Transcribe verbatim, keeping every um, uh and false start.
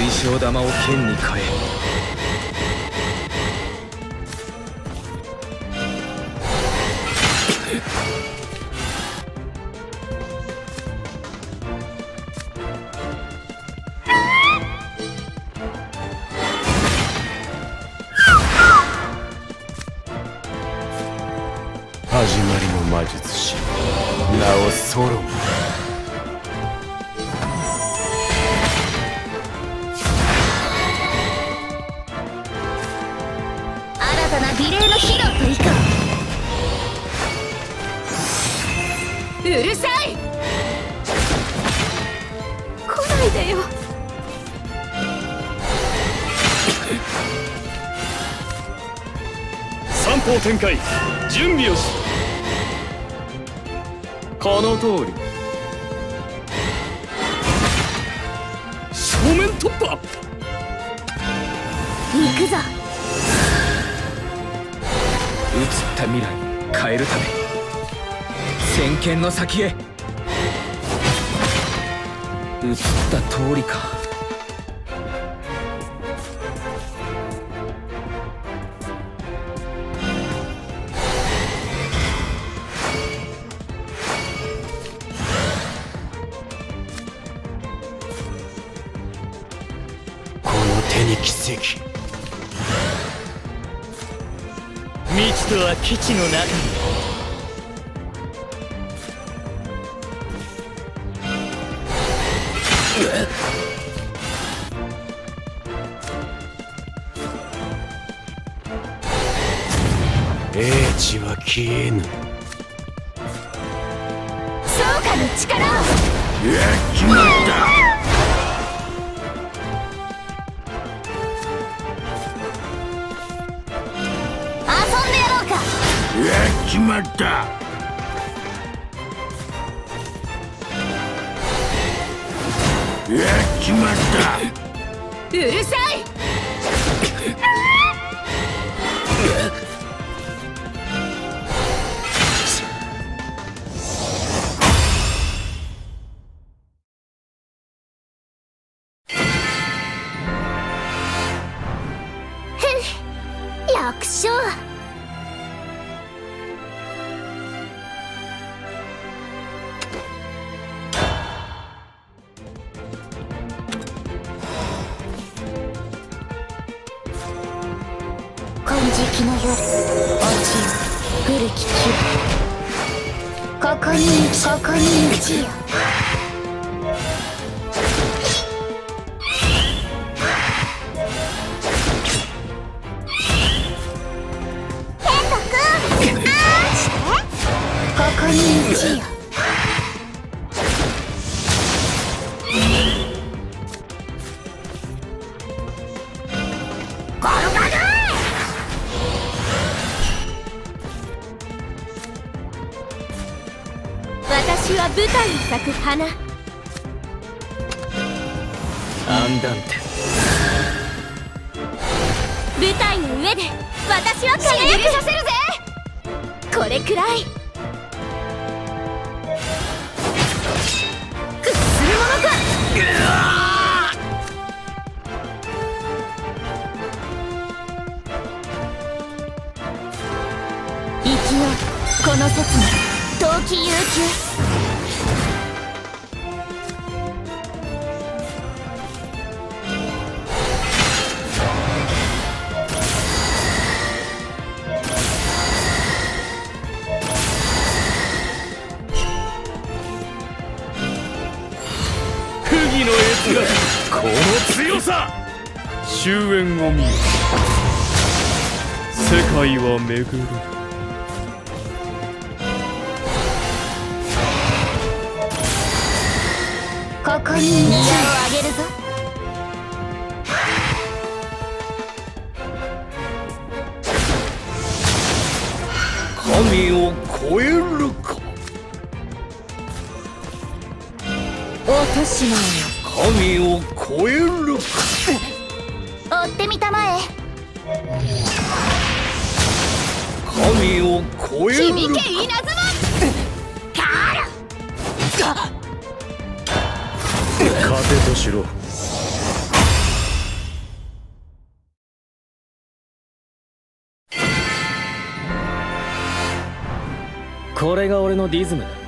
水晶玉を剣に変え、 始まりの魔術師、名をソロモン。 新たな美麗のヒーローといかん。うるさい、来ないでよ。 三方展開、準備をし。この通り。正面突破。 行くぞ。 映った未来変えるため、先見の先へ。映った通りか。 手に奇跡。 未知とは基地の中に。 英知は消えぬ。 そうかの力を。 やっちまった。やっちまった。やっちまった。 うるさい。楽勝。金色の夜、落ちよ古き木。ここにここに打ちよ。ケント君、あーして。ここに打ちよ。私は舞台に咲く花。 アンダンテ。 舞台の上で私は輝く。させるぜ。これくらい。屈するものか。生きよう、この刹那、陶器悠久。 釘の越がこの強さ。終焉を見よ。世界は巡る。 ここに宮をあげるぞ。 神を超えるか。 落としま神を超えるか。 え。追ってみたまえ。 神を超えるか。 響け稲妻。カーラ。 勝てとしろ。 これが俺のディズムだ。